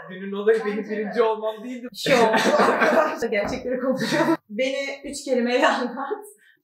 Günün olayı benim birinci olmam değildi. Şov. Arkadaşlar gerçekleri konuşuyorum. Beni 3 kelimeyle anlat.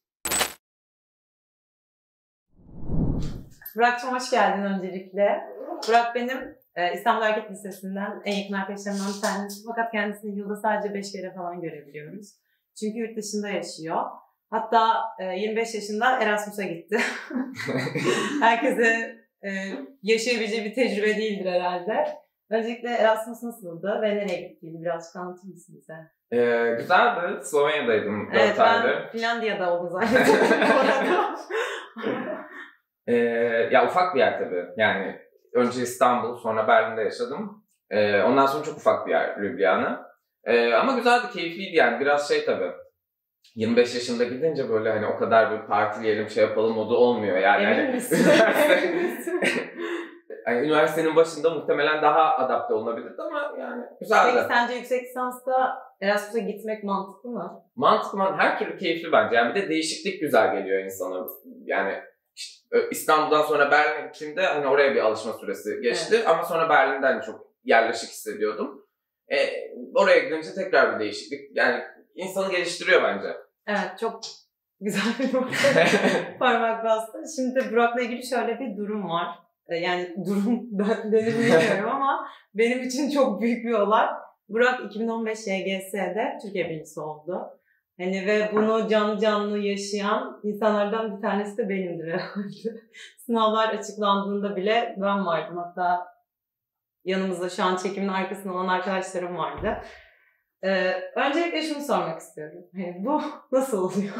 Burak'cığım hoş geldin öncelikle. Burak benim İstanbul Erkek Lisesi'nden en yakın arkadaşlarımdan bir tanesi. Fakat kendisini yılda sadece 5 kere falan görebiliyoruz. Çünkü yurt dışında yaşıyor. Hatta 25 yaşında Erasmus'a gitti. Herkese yaşayabileceği bir tecrübe değildir herhalde. Öncelikle Erasmus nasıldı ve nereye gittiğini birazcık anlatır mısın bize? Güzeldi. Slovenya'daydım 4 evet, aydır. Ben Finlandiya'da oldum zannediyorum bu arada. Ya ufak bir yer tabii. Yani önce İstanbul, sonra Berlin'de yaşadım. Ondan sonra çok ufak bir yer Ljubljana. Ama güzeldi, keyifliydi yani. Biraz şey tabii. 25 yaşında gidince böyle hani o kadar bir partileyelim, şey yapalım modu olmuyor yani. Emin misin? Yani üniversitenin başında muhtemelen daha adapte olunabilirdi ama yani güzeldi. Peki sence yüksek lisansta Erasmus'a gitmek mantıklı mı? Mantıklı, her türlü keyifli bence. Yani bir de değişiklik güzel geliyor insana. Yani İstanbul'dan sonra Berlin'e gittiğimde hani oraya bir alışma süresi geçti. Evet. Ama sonra Berlin'den çok yerleşik hissediyordum. Oraya gidince tekrar bir değişiklik. Yani insanı geliştiriyor bence. Evet, çok güzel bir nokta parmak bastı. Şimdi Burak'la ilgili şöyle bir durum var. Yani durum denir bilmiyorum ama benim için çok büyük bir olay. Burak 2015 YGS'de Türkiye birincisi oldu. Hani ve bunu canlı canlı yaşayan insanlardan bir tanesi de benimdir herhalde. Sınavlar açıklandığında bile ben vardım. Hatta yanımızda şu an çekimin arkasında olan arkadaşlarım vardı. Öncelikle şunu sormak istiyorum. Bu nasıl oluyor?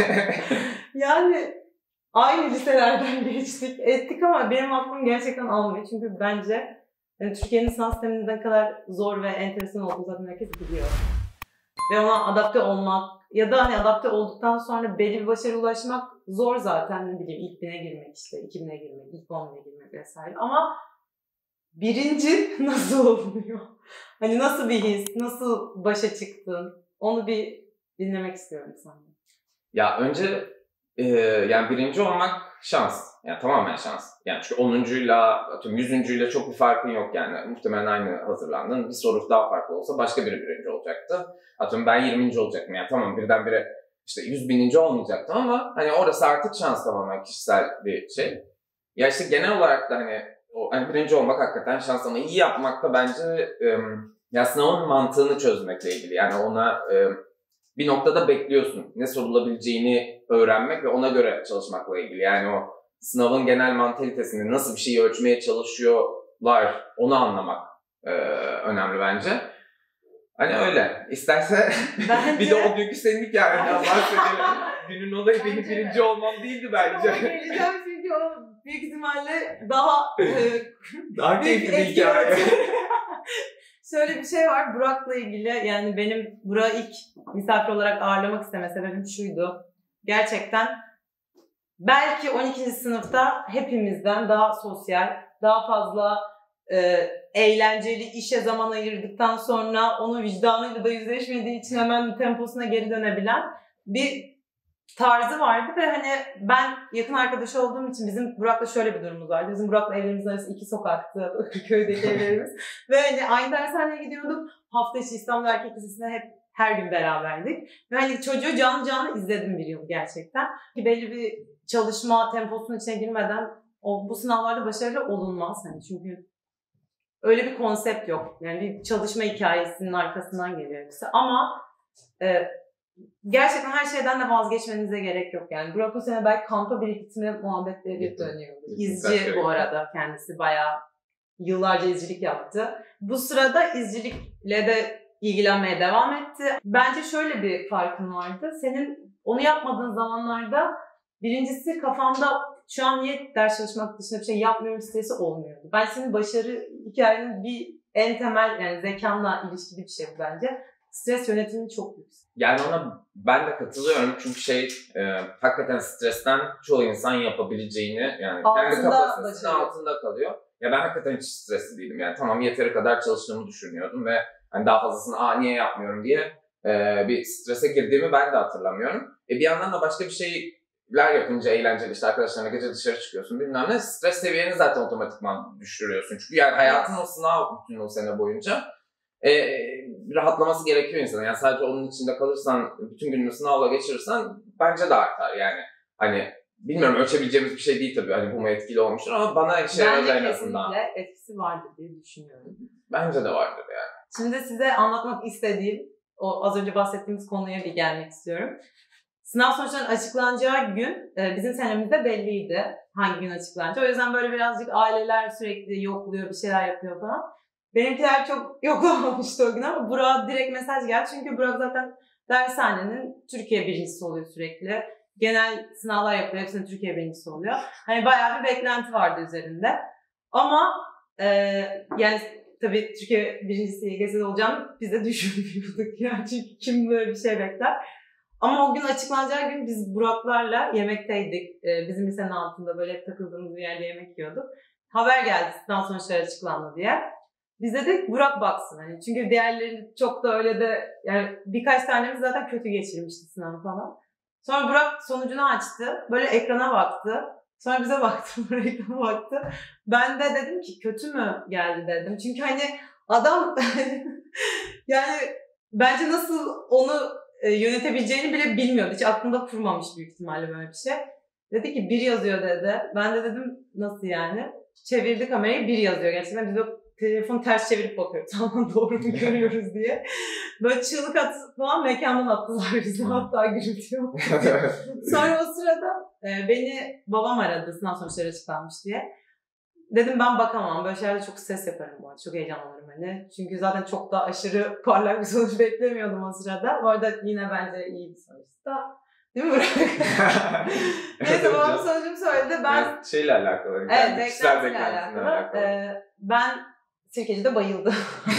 Yani aynı liselerden geçtik, ettik ama benim aklım gerçekten almıyor. Çünkü bence Türkiye'nin sınav sisteminin ne kadar zor ve enteresan olduğunu zaten herkes biliyor. Ve ona adapte olmak ya da hani adapte olduktan sonra belli bir başarıya ulaşmak zor zaten. Ne bileyim ilk 1000'e girmek, işte 2000'e girmek, ilk 10.000'e girmek vesaire. Ama birinci nasıl oluyor? Hani nasıl bir his, nasıl başa çıktın? Onu bir dinlemek istiyorum senden. Ya önce yani birinci olmak şans. Yani tamamen şans. Yani çünkü 10'uncuyla, 100'üncüyle çok bir farkın yok yani. Muhtemelen aynı hazırlandın. Bir soru daha farklı olsa başka biri birinci olacaktı. Atıyorum ben 20. olacaktım. Yani tamam birdenbire işte 100.000. olmayacaktım ama hani orası artık şans, tamamen kişisel bir şey. Ya işte genel olarak da hani birinci olmak hakikaten şans ama iyi yapmak da bence ya sınavın mantığını çözmekle ilgili. Yani ona bir noktada bekliyorsun. Ne sorulabileceğini öğrenmek ve ona göre çalışmakla ilgili. Yani o sınavın genel mantalitesini, nasıl bir şeyi ölçmeye çalışıyorlar onu anlamak önemli bence. Hani öyle. İsterse bence... bir de o günkü senin hikayenden bahsedelim. Günün olayı benim birinci olmam değildi bence. Geleceğim çünkü o büyük ihtimalle daha keyifli bir hikaye. Şöyle bir şey var Burak'la ilgili, yani benim Burak'ı ilk misafir olarak ağırlamak isteme sebebim şuydu. Gerçekten belki 12. sınıfta hepimizden daha sosyal, daha fazla eğlenceli, işe zaman ayırdıktan sonra onun vicdanıyla da yüzleşmediği için hemen temposuna geri dönebilen bir tarzı vardı ve hani ben yakın arkadaş olduğum için bizim Burak'la şöyle bir durumumuz vardı. Bizim Burak'la evlerimizin arası 2 sokaktı, köydeki evlerimiz. Ve hani aynı dershaneye gidiyorduk. Hafta içi İstanbul Erkek Lisesi'nde hep her gün beraberdik. Ve hani çocuğu canlı canlı izledim bir yıl gerçekten. Ki belli bir çalışma temposunun içine girmeden bu sınavlarda başarılı olunmaz. Hani çünkü öyle bir konsept yok. Yani bir çalışma hikayesinin arkasından geliyor hepsi. Ama gerçekten her şeyden de vazgeçmenize gerek yok. Yani Burak o sene belki kampa bir gitme muhabbetleri dönüyordu. İzci bu arada kendisi bayağı yıllarca izcilik yaptı. Bu sırada izcilikle de ilgilenmeye devam etti. Bence şöyle bir farkın vardı. Senin onu yapmadığın zamanlarda birincisi kafanda şu an niye ders çalışmak dışında bir şey yapmıyorum stresi olmuyordu. Ben senin başarı hikayenin bir en temel yani zekanla ilişkili bir şey bu bence. Stres yönetimi çok yüksek. Yani ona ben de katılıyorum çünkü hakikaten stresten çoğu insan yapabileceğini yani kendi kafasının altında kalıyor. Ya ben hakikaten hiç stresli değilim yani tamam yeteri kadar çalıştığımı düşünüyordum ve hani daha fazlasını niye yapmıyorum diye bir strese girdiğimi ben de hatırlamıyorum. Bir yandan da başka bir şey yapınca eğlenceli işte arkadaşlarına gece dışarı çıkıyorsun bilmem ne stres seviyeni zaten otomatikman düşürüyorsun. Çünkü yani hayatın o sınav bütün o sene boyunca rahatlaması gerekiyor insanın. Yani sadece onun içinde kalırsan bütün gününü sınavla geçirirsen bence de artar yani. Hani bilmiyorum ölçebileceğimiz bir şey değil tabii hani bu mu etkili olmuştur ama bana işe yaradı en azından. Bence kesinlikle etkisi vardır diye düşünüyorum. Bence de vardır yani. Şimdi size anlatmak istediğim o az önce bahsettiğimiz konuya bir gelmek istiyorum. Sınav sonuçlarının açıklanacağı gün bizim senemizde belliydi hangi gün açıklanacağı. O yüzden böyle birazcık aileler sürekli yokluyor, bir şeyler yapıyor falan. Benimkiler çok yoklamamıştı o gün ama Burak'a direkt mesaj geldi. Çünkü Burak zaten dershanenin Türkiye birincisi oluyor sürekli. Genel sınavlar yapıyor, hepsinin Türkiye birincisi oluyor. Hani bayağı bir beklenti vardı üzerinde. Ama yani tabii Türkiye birincisi YGS'de olacağını biz de düşünmüyorduk yani. Çünkü kim böyle bir şey bekler. Ama o gün açıklanacağı gün biz Buraklarla yemekteydik. Bizim lisenin altında böyle takıldığımız bir yerde yemek yiyorduk. Haber geldi sınav sonuçları açıklandı diye. Biz dedik Burak baksın hani. Çünkü diğerleri çok da öyle de yani birkaç tanemiz zaten kötü geçirmişti sınavı falan. Sonra Burak sonucunu açtı. Böyle ekrana baktı. Sonra bize baktı. Böyle ekrana baktı. Ben de dedim ki kötü mü geldi dedim. Çünkü hani adam yani bence nasıl onu yönetebileceğini bile bilmiyordu. Hiç aklında kurmamış büyük ihtimalle böyle bir şey. Dedi ki 1 yazıyor dedi. Ben de dedim nasıl yani? Çevirdi kamerayı 1 yazıyor. Gerçekten biz o telefonu ters çevirip bakıyoruz. Tamam doğru mu görüyoruz diye. Böyle çığlık atıp falan mekandan attılar bizi. Hatta gürültü yok. Sonra o sırada beni babam aradı sınav sonuçları açıklanmış diye. Dedim ben bakamam. Böyle şeylerde çok stres yaparım bu arada. Çok heyecanlanırım hani. Çünkü zaten çok da aşırı parlak bir sonuç beklemiyordum o sırada. Bu arada yine bence iyi bir sonuçtu da. Değil mi Burak? Neyse babam sonucumu söyledi. Ben... Yani şeyle alakalı. Evet, beklentiyle alakalı. Ben Sirkeci'de bayıldım.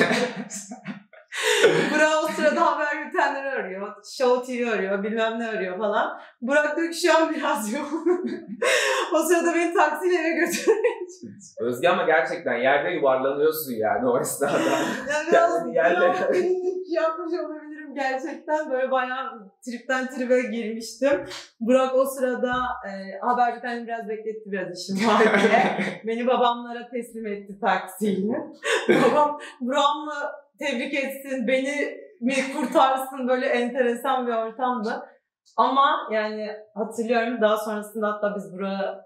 Burak o sırada haber bültenleri arıyor. Show TV arıyor, bilmem ne arıyor falan. Burak diyor ki şu an biraz yoğun. O sırada beni taksiyle eve götürüyor. Özge ama gerçekten yerde yuvarlanıyorsun yani o esnada. Yani biraz bilindik yapmış olabilirim gerçekten. Böyle bayağı tripten tribe girmiştim. Burak o sırada haber bültenini biraz bekletti, biraz işim var diye. Beni babamlara teslim etti taksiyle. Babam Burak'ımla tebrik etsin, beni mi kurtarsın, böyle enteresan bir ortamdı. Ama yani hatırlıyorum daha sonrasında hatta biz buraya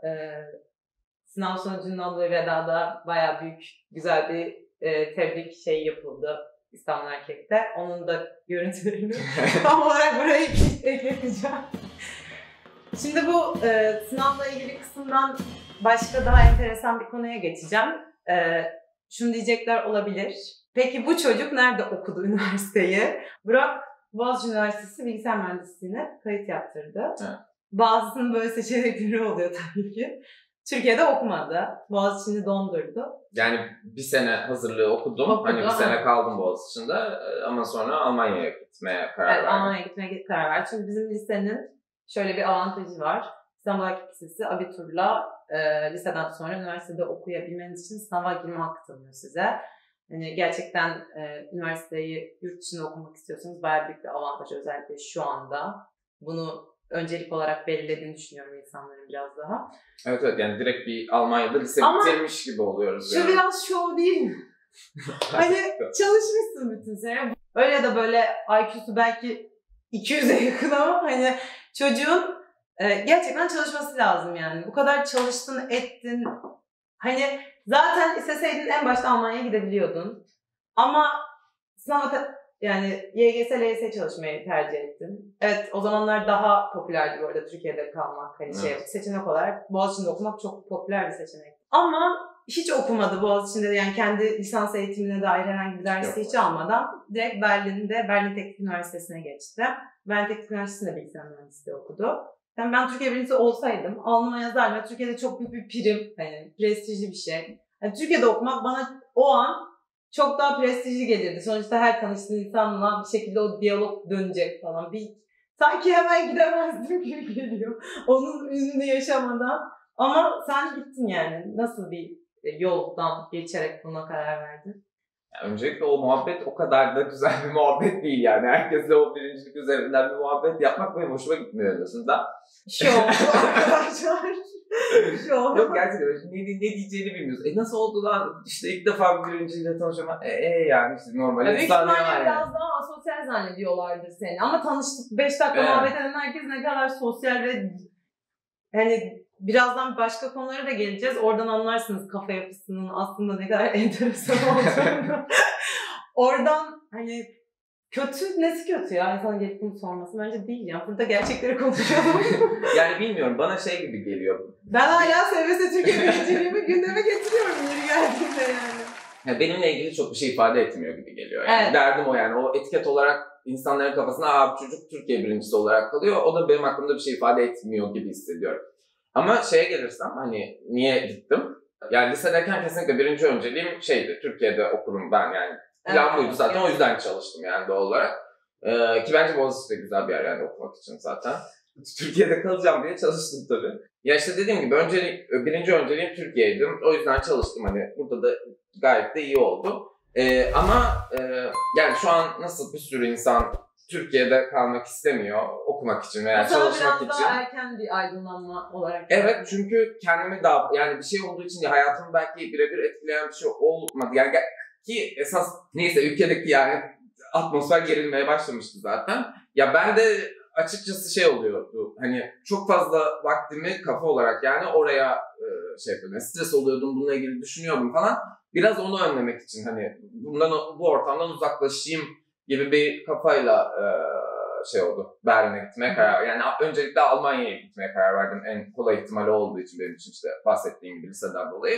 sınav sonucundan dolayı Veda'da bayağı büyük, güzel bir tebrik şey yapıldı İstanbul Erkek'te. Onun da görüntülerini tam olarak buraya ekleteceğim. Şimdi bu sınavla ilgili kısımdan başka daha enteresan bir konuya geçeceğim. Şunu diyecekler olabilir. Peki bu çocuk nerede okudu üniversiteyi? Burak Boğaziçi Üniversitesi Bilgisayar Mühendisliğine kayıt yaptırdı. Evet. Bazısının böyle seçenekleri oluyor tabii ki. Türkiye'de okumadı. Boğaziçi'ni dondurdu. Yani bir sene hazırlığı okudum. Hani bir sene kaldım Boğaziçi'nde ama sonra Almanya'ya gitmeye karar verdim. Evet, Almanya'ya gitmeye karar verdim. Çünkü bizim lisenin şöyle bir avantajı var. İstanbul Erkek Lisesi abiturla liseden sonra üniversitede okuyabilmeniz için sınava girme hakkı tanıyor size. Yani gerçekten üniversiteyi yurt dışında okumak istiyorsanız bayağı büyük bir avantaj özellikle şu anda. Bunu öncelik olarak belirlediğini düşünüyorum insanların biraz daha. Evet yani direkt bir Almanya'da lise bitirmiş gibi oluyoruz. Şu yani. Biraz şov değil mi? Hani çalışmışsın bütün sene. Öyle de böyle IQ'su belki 200'e yakın ama hani çocuğun gerçekten çalışması lazım yani. Bu kadar çalıştın, ettin. Hani zaten isteseydin en başta Almanya'ya gidebiliyordun. Ama sınava yani YGS, LYS çalışmayı tercih ettin. Evet o zamanlar daha popülerdi bu arada Türkiye'de kalmak. Hani evet. Seçenek olarak Boğaziçi'nde okumak çok popüler bir seçenek. Ama hiç okumadı Boğaziçi'nde yani kendi lisans eğitimine dair herhangi bir dersi hiç almadan direkt Berlin Teknik Üniversitesi'ne geçti. Berlin Teknik Üniversitesi'nde bilgisayar mühendisliği okudu. Yani ben Türkiye birincisi olsaydım alnıma yazardım. Türkiye'de çok büyük bir prim, yani prestijli bir şey. Yani Türkiye'de okumak bana o an çok daha prestijli gelirdi. Sonuçta her tanıştığın insanla bir şekilde o diyalog dönecek falan. Sanki hemen gidemezdim gibi geliyor. Onun ününü yaşamadan. Ama sen gittin yani. Nasıl bir yoldan geçerek buna karar verdin? Yani öncelikle o muhabbet o kadar da güzel bir muhabbet değil yani. Herkesle o birincilik üzerinden bir muhabbet yapmak benim hoşuma gitmiyor en azından. Şov arkadaşlar. Şov. Yok gerçekten ne diyeceğini bilmiyorsun. Nasıl oldu lan? İşte ilk defa birinciyle tanışıyorum. Yani işte normal Büyük insan ihtimalle yani. biraz daha asosyal zannediyorlardır seni. Ama tanıştık 5 dakika muhabbet eden herkes ne kadar sosyal ve hani birazdan başka konulara da geleceğiz. Oradan anlarsınız kafa yapısının aslında ne kadar enteresan olduğunu. Oradan hani nesi kötü ya insanın gelip bunu sorması? Bence değil ya. Burada gerçekleri konuşalım. Yani bilmiyorum bana şey gibi geliyor. Ben hala seve Türkiye birinciliğimi gündeme getiriyorum yeri geldiğinde yani. Ya benimle ilgili çok bir şey ifade etmiyor gibi geliyor. Yani. Evet. Derdim o yani. O etiket olarak insanların kafasına çocuk Türkiye birincisi olarak kalıyor. O da benim aklımda bir şey ifade etmiyor gibi hissediyorum. Ama şeye gelirsem hani niye gittim? Yani lisedeyken kesinlikle birinci önceliğim şeydi. Türkiye'de okurum ben yani. Plan buydu zaten. O yüzden çalıştım yani doğal olarak. Ki bence Boğaziçi de güzel bir yer yani okumak için zaten. Türkiye'de kalacağım diye çalıştım tabii. Ya işte dediğim gibi birinci önceliğim Türkiye'ydi. O yüzden çalıştım hani. Burada da gayet de iyi oldu. Ama yani şu an nasıl bir sürü insan Türkiye'de kalmak istemiyor okumak için veya çalışmak için. Biraz daha erken bir aydınlanma olarak. Evet çünkü kendimi daha yani bir şey olduğu için hayatımı belki birebir etkileyen bir şey olmadı. Yani ki esas neyse ülkedeki yani atmosfer gerilmeye başlamıştı zaten. Ya ben de açıkçası şey oluyordu hani çok fazla vaktimi kafa olarak yani oraya şey yapıyordum. Stres oluyordum bununla ilgili düşünüyordum falan. Biraz onu önlemek için hani bu ortamdan uzaklaşayım gibi bir kafayla şey oldu. Berlin'e gitmeye karar yani öncelikle Almanya'ya gitmeye karar verdim. En kolay ihtimali olduğu için benim için işte bahsettiğim gibi liseden dolayı.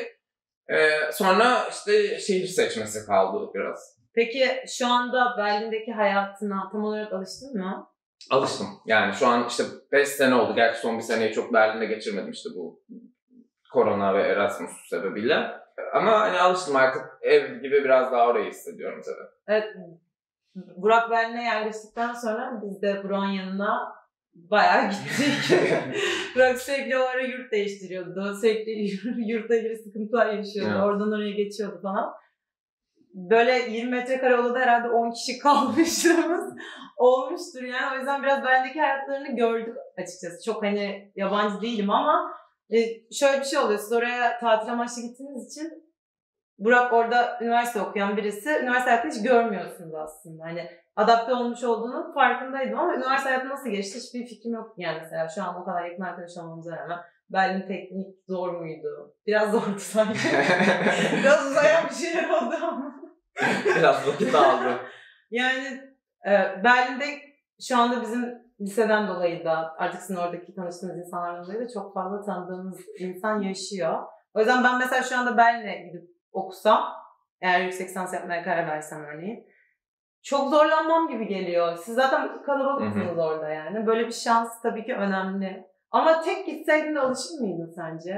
Sonra işte şehir seçmesi kaldı biraz. Peki şu anda Berlin'deki hayatına tam olarak alıştın mı? Alıştım. Yani şu an işte 5 sene oldu. Gerçi son bir seneyi çok Berlin'de geçirmedim işte bu korona ve Erasmus sebebiyle. Ama hani alıştım artık ev gibi biraz daha orayı hissediyorum tabii. Evet. Burak Berlin'e yerleştikten sonra biz de Burak'ın yanına bayağı gittik. Burak sürekli o ara yurt değiştiriyordu. Sürekli yurtla ilgili sıkıntılar yaşıyordu. Evet. Oradan oraya geçiyordu falan. Böyle 20 metrekare odada herhalde 10 kişi kalmışlığımız olmuştur yani. O yüzden biraz Berlin'deki hayatlarını gördük açıkçası. Çok hani yabancı değilim ama şöyle bir şey oluyor. Siz oraya tatil amaçlı gittiğiniz için Burak orada üniversite okuyan birisi. Üniversite hayatını hiç görmüyorsunuz aslında. Hani adapte olmuş olduğunun farkındaydım ama üniversite hayatı nasıl geçti hiçbir fikrim yok. Yani mesela şu an o kadar yakın arkadaş olmamıza rağmen Berlin teknik zor muydu? Biraz zordu sanki. Biraz uzayan bir şeyler oldu ama. Biraz vakit aldı. Yani Berlin'de şu anda bizim liseden dolayı da artık sizin oradaki tanıştığınız insanlardan dolayı da çok fazla tanıdığımız insan yaşıyor. O yüzden ben mesela şu anda Berlin'e gidip okusam, eğer yüksek lisans yapmaya karar versem örneğin, çok zorlanmam gibi geliyor. Siz zaten kalabalıksınız orada yani. Böyle bir şans tabii ki önemli. Ama tek gitseydin de alışır mıydın sence?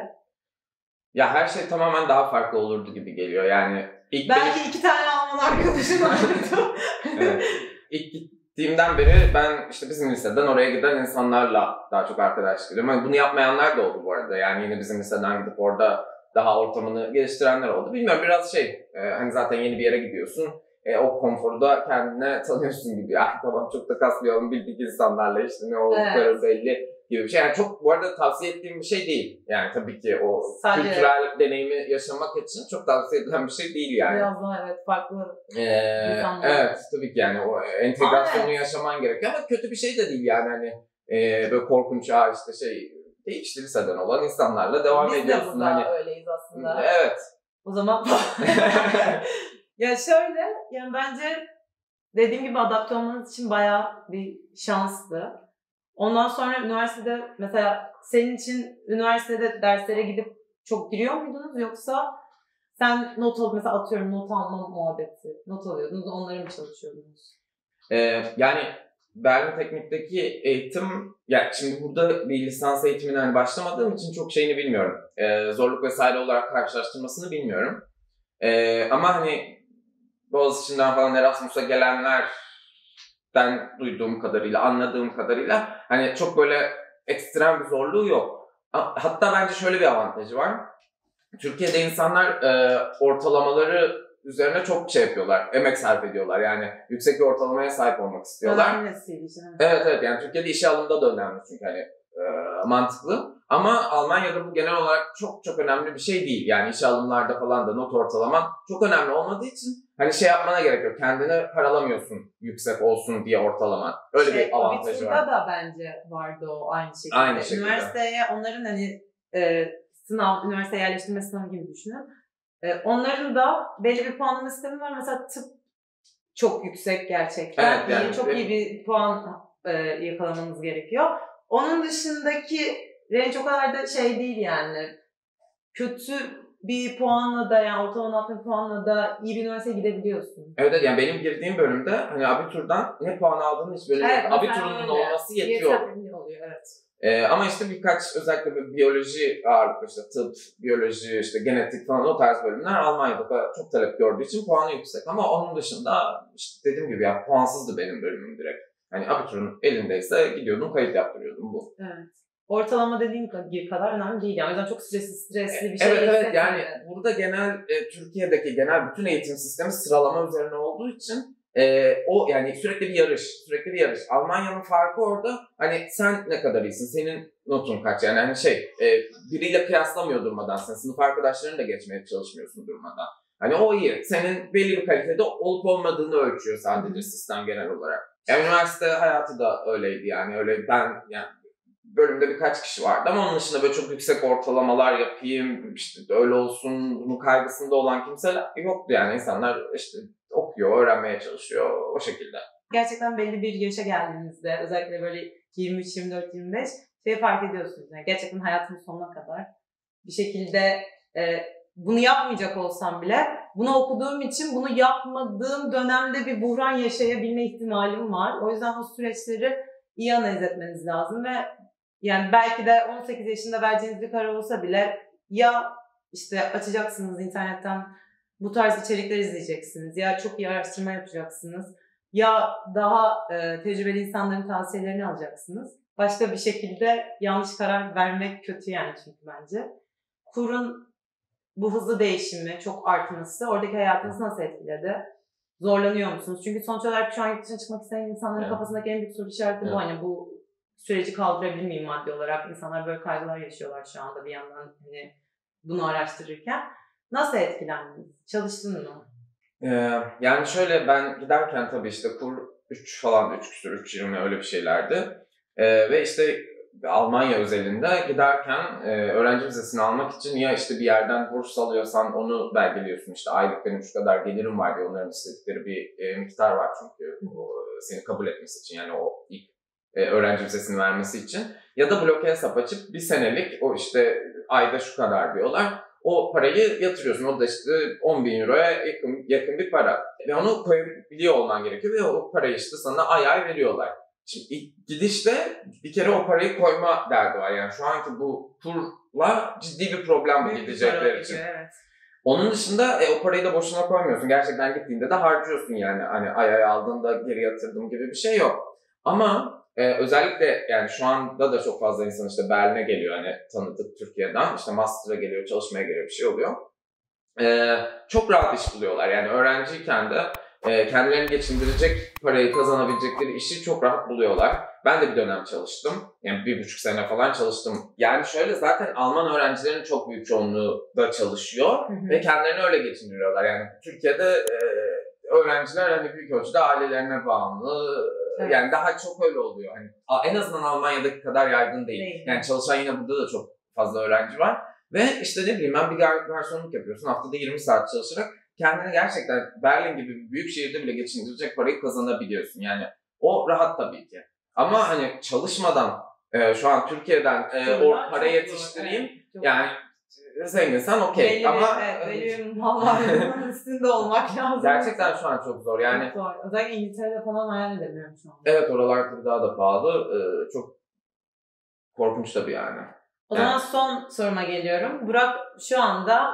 Ya her şey tamamen daha farklı olurdu gibi geliyor. Yani belki 2 tane Alman arkadaşım olurdu. Evet. İlk gittiğimden beri ben işte bizim liseden oraya giden insanlarla daha çok arkadaşlık ediyorum. Yani bunu yapmayanlar da oldu bu arada. Yani yine bizim liseden gidip orada daha ortamını geliştirenler oldu. Bilmiyorum biraz hani zaten yeni bir yere gidiyorsun. O konforu da kendine tanıyorsun gibi. Ya tamam çok da kasmayalım bildik insanlarla işte ne oldukları belli gibi bir şey. Yani çok bu arada tavsiye ettiğim bir şey değil. Yani tabii ki o sadece kültürel deneyimi yaşamak için çok tavsiye edilen bir şey değil yani. Biraz daha evet farklı insanlar. Evet tabii ki yani o entegrasyonu yaşaman gerekiyor ama kötü bir şey de değil yani hani böyle korkunç işte değil işte liseden olan insanlarla devam ediyorsun. Biz de burada öyleyiz aslında. Evet. O zaman ya şöyle yani bence dediğim gibi adapte olmanız için bayağı bir şanstı. Ondan sonra üniversitede mesela senin için üniversitede derslere gidip çok giriyor muydunuz yoksa sen mesela atıyorum not alma muhabbeti, not alıyordunuz onlara mı çalışıyordunuz? Yani Berlin Teknik'teki eğitim, yani şimdi burada bir lisans eğitimine hani başlamadığım için çok şeyini bilmiyorum. Zorluk vesaire olarak karşılaştırmasını bilmiyorum. Ama hani Boğaziçi'nden falan Erasmus'a gelenlerden duyduğum kadarıyla, anladığım kadarıyla hani çok böyle ekstrem bir zorluğu yok. Hatta bence şöyle bir avantajı var. Türkiye'de insanlar ortalamaları üzerine çok şey yapıyorlar, emek sarf ediyorlar. Yani yüksek bir ortalamaya sahip olmak istiyorlar. Evet, yani Türkiye'de işe alımda da önemli çünkü hani mantıklı. Ama Almanya'da bu genel olarak çok çok önemli bir şey değil. Yani işe alımlarda falan da not ortalaman çok önemli olmadığı için hani şey yapmana gerek yok. Kendini paralamıyorsun yüksek olsun diye ortalaman. Öyle bir avantajı var. Abitur'da da bence vardı o aynı şekilde. Aynı şekilde. Üniversiteye onların hani sınav, üniversite yerleştirme sınavı gibi düşünün. Onların da belli bir puanlama sistemi var. Mesela tıp çok yüksek gerçekten. Evet, yani çok iyi bir puan yakalamanız gerekiyor. Onun dışındaki range o kadar da şey değil yani. Kötü bir puanla da yani ortalama altında bir puanla da iyi bir üniversiteye gidebiliyorsun. Evet, yani benim girdiğim bölümde hani abiturdan ne puan aldığını hiç böyle abiturunun olması yetiyor. Oluyor, evet. Ama işte birkaç özellikle biyoloji ağırlıklı işte tıp, biyoloji, işte genetik falan o tarz bölümler Almanya'da da çok talep gördüğü için puanı yüksek. Ama onun dışında işte dediğim gibi ya puansızdı benim bölümüm direkt. Hani abiturun elindeyse gidiyordum kayıt yaptırıyordum bu. Evet. Ortalama dediğim kadar önemli değil. Yani o yüzden çok stresli bir şey. Evet, yani burada genel Türkiye'deki genel bütün eğitim sistemi sıralama üzerine olduğu için o yani sürekli bir yarış. Almanya'nın farkı orada hani sen ne kadar iyisin, senin notun kaç yani hani biriyle kıyaslamıyor durmadan sen sınıf arkadaşlarını da geçmeye çalışmıyorsun durmadan. Hani o iyi, senin belli bir kalitede olup olmadığını ölçüyor sadece sistem genel olarak. Yani üniversite hayatı da öyleydi yani öyle yani bölümde birkaç kişi vardı ama onun dışında böyle çok yüksek ortalamalar yapayım, işte öyle olsun, bunun kaygısında olan kimseler yoktu yani. İnsanlar işte okuyor, öğrenmeye çalışıyor o şekilde. Gerçekten belli bir yaşa geldiğinizde özellikle böyle 23, 24, 25 fark ediyorsunuz. Yani gerçekten hayatımın sonuna kadar bir şekilde bunu yapmayacak olsam bile bunu okuduğum için bunu yapmadığım dönemde bir buhran yaşayabilme ihtimalim var. O yüzden o süreçleri iyi analiz etmeniz lazım ve yani belki de 18 yaşında vereceğiniz bir karar olsa bile ya işte açacaksınız internetten bu tarz içerikler izleyeceksiniz ya çok iyi araştırma yapacaksınız ya daha tecrübeli insanların tavsiyelerini alacaksınız. Başka bir şekilde yanlış karar vermek kötü yani çünkü bence. Kurun bu hızlı değişimi, çok artması oradaki hayatınızı nasıl etkiledi? Zorlanıyor musunuz? Çünkü sonuç olarak şu an yurt dışına çıkmak isteyen insanların kafasındaki en büyük soru işareti bu. Hani bu süreci kaldırabilir miyim maddi olarak? İnsanlar böyle kaygılar yaşıyorlar şu anda bir yandan hani bunu araştırırken. Nasıl etkilendiniz? Çalıştın mı? Yani şöyle ben giderken tabii işte kur 3 falan 3 küsur 3.20 öyle bir şeylerdi. Ve işte Almanya özelinde giderken öğrenci vizesini almak için ya işte bir yerden burs alıyorsan onu belgeliyorsun. İşte aylık benim şu kadar gelirim var diye onların istedikleri bir miktar var çünkü seni kabul etmesi için yani o ilk öğrenci vizesini vermesi için. Ya da bloke hesap açıp bir senelik o işte ayda şu kadar diyorlar. O parayı yatırıyorsun. O da işte 10.000 euroya yakın bir para. Ve onu koyabiliyor olman gerekiyor ve o parayı işte sana ay veriyorlar. Şimdi gidişte bir kere o parayı koyma derdi var. Yani şu anki bu turla ciddi bir problem bu gidecekler için. Evet. Onun dışında o parayı da boşuna koymuyorsun. Gerçekten gittiğinde de harcıyorsun yani. Hani ay aldığında geri yatırdım gibi bir şey yok. Ama özellikle yani şu anda da çok fazla insan işte Berlin'e geliyor hani tanıdık Türkiye'den. İşte master'a geliyor, çalışmaya geliyor bir şey oluyor. Çok rahat iş buluyorlar. Yani öğrenciyken de kendilerini geçindirecek parayı kazanabilecekleri işi çok rahat buluyorlar. Ben de bir dönem çalıştım. Yani 1,5 sene falan çalıştım. Yani şöyle zaten Alman öğrencilerin çok büyük çoğunluğu da çalışıyor. Ve kendilerini öyle geçindiriyorlar. Yani Türkiye'de öğrenciler hani büyük ölçüde ailelerine bağımlı. Evet. Yani daha çok öyle oluyor. Hani en azından Almanya'daki kadar yaygın değil. Yani çalışan yine burada da çok fazla öğrenci var. Ve işte ne bileyim ben bir garsonluk yapıyorsun. Haftada 20 saat çalışarak kendini gerçekten Berlin gibi bir büyük şehirde bile geçindirecek parayı kazanabiliyorsun. Yani o rahat tabii ki. Ama hani çalışmadan şu an Türkiye'den o parayı yetiştireyim. Evet, yani zenginsen okey ama belli mallarının üstünde olmak lazım. Gerçekten şu an çok zor. Yani çok zor. Özellikle İngiltere'de falan hayal edemiyorum şu an. Evet, oralar tabii daha da pahalı. Çok korkunç tabii yani. O zaman son soruma geliyorum. Burak şu anda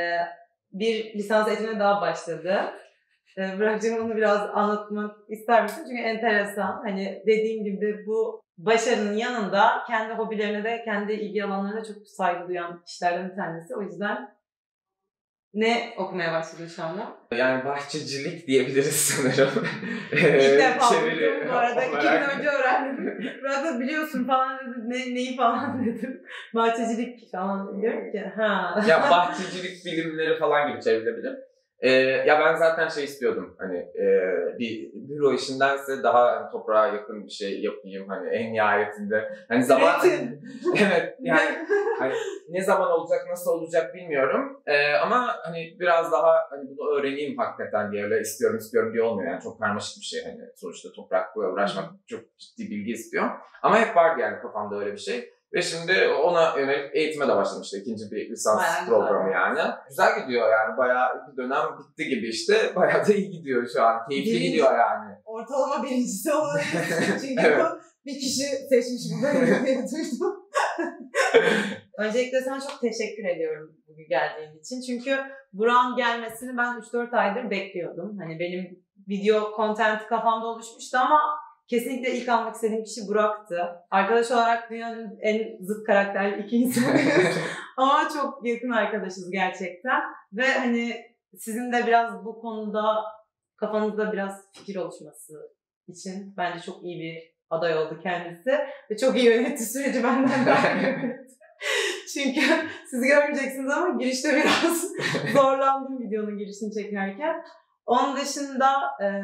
bir lisans eğitimine daha başladı. Burak'cığım onu biraz anlatmak ister misin? Çünkü enteresan. Hani dediğim gibi bu başarının yanında kendi hobilerine de kendi ilgi alanlarına çok saygı duyan kişilerden bir tanesi. O yüzden Ne okumaya başladın şu anda? Yani bahçecilik diyebiliriz sanırım. İlk defa Çeviri okudum bu arada. 2 gün olarak. önce öğrendim. Burada biliyorsun falan dedim. Neyi falan dedim. Bahçecilik falan diyorum ki. Ha. Ya bahçecilik bilimleri falan gibi çevrilebilir. Ya ben zaten şey istiyordum, hani bir büro işindense daha hani toprağa yakın bir şey yapayım, hani en nihayetinde hani zaman evet yani hani ne zaman olacak, nasıl olacak bilmiyorum. Ama hani biraz daha hani bunu öğreneyim hakikaten diye, öyle istiyorum diye olmuyor yani, çok karmaşık bir şey, hani sonuçta toprakla uğraşmak çok ciddi bilgi istiyor. Ama hep vardı yani kafamda öyle bir şey. Ve şimdi ona yönelik eğitime de başladım, işte ikinci bir lisans Bayağı programı güzel. yani. Güzel gidiyor yani, bayağı bir dönem bitti gibi işte. Bayağı da iyi gidiyor şu an. Keyifli gidiyor yani. Ortalama birincisi olabilir. Çünkü Evet. bu bir kişi seçmiş bu bölümü diye duydum. Öncelikle sana çok teşekkür ediyorum bugün geldiğin için. Çünkü Burak'ın gelmesini ben 3-4 aydır bekliyordum. Hani benim video content kafamda oluşmuştu ama kesinlikle ilk almak istediğim kişi Burak'tı. Arkadaş olarak dünyanın en zıt karakterli iki insanıyız. Ama çok yakın arkadaşız gerçekten. Ve hani sizin de biraz bu konuda kafanızda biraz fikir oluşması için bence çok iyi bir aday oldu kendisi. Ve çok iyi yönetti süreci benden daha iyi yönetti. Çünkü siz görmeyeceksiniz ama girişte biraz zorlandım videonun girişini çekerken. Onun dışında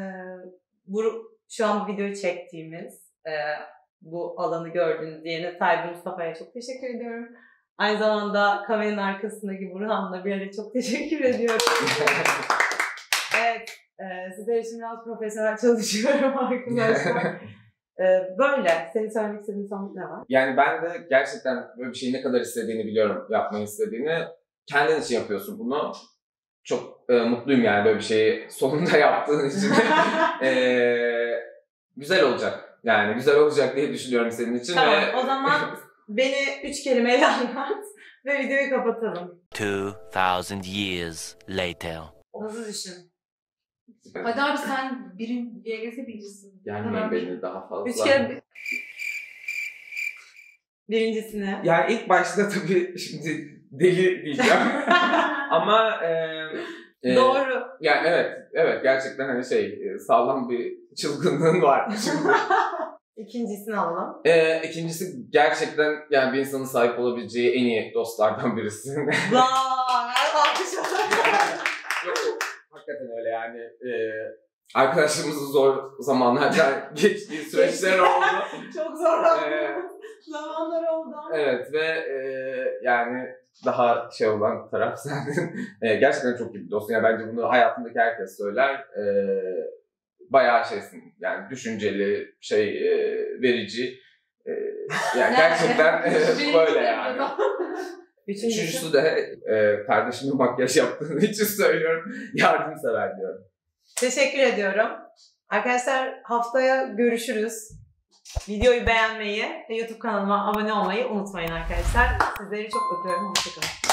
şu an bu videoyu çektiğimiz bu alanı gördüğünüz yerine sahibi Mustafa'ya çok teşekkür ediyorum. Aynı zamanda kameranın arkasındaki Burhan'la bir araya çok teşekkür ediyorum. Evet, sizler için biraz profesyonel çalışıyorum arkadaşlar. Böyle. Senin söylemek istediğin son ne var? Yani ben de gerçekten böyle bir şeyi ne kadar istediğini biliyorum, yapmayı istediğini. Kendin için yapıyorsun bunu. Çok mutluyum yani böyle bir şeyi sonunda yaptığın için. Güzel olacak. Yani güzel olacak diye düşünüyorum senin için. Tamam, o zaman beni 3 kelimeyle anlat ve videoyu kapatalım. 2000 years later. Nasıl düşün? Hadi abi sen YGS birincisin. Gelmeyin beni daha fazla. 3 kere birincisine. Yani ilk başta tabii şimdi deli diyeceğim. Ama Doğru. yani evet gerçekten hani sağlam bir çılgınlığın var. İkincisini alalım. İkincisi gerçekten yani bir insanın sahip olabileceği en iyi dostlardan birisi. Vaaay! Yok, hakikaten öyle yani. Arkadaşlarımızın zor zamanlardan geçtiği süreçler oldu. Çok zorlandım. Zamanlar oldu ama. Evet ve yani daha olan taraf sendin. Gerçekten çok iyi bir dostsun. Yani bence bunu hayatındaki herkes söyler. Bayağı şeysin yani, düşünceli, verici. Yani gerçekten böyle yani. Üçüncüsü de kardeşimin makyaj yaptığını için söylüyorum. Yardımsever diyorum. Teşekkür ediyorum. Arkadaşlar haftaya görüşürüz. Videoyu beğenmeyi ve YouTube kanalıma abone olmayı unutmayın arkadaşlar. Sizleri çok öpüyorum. Hoşçakalın.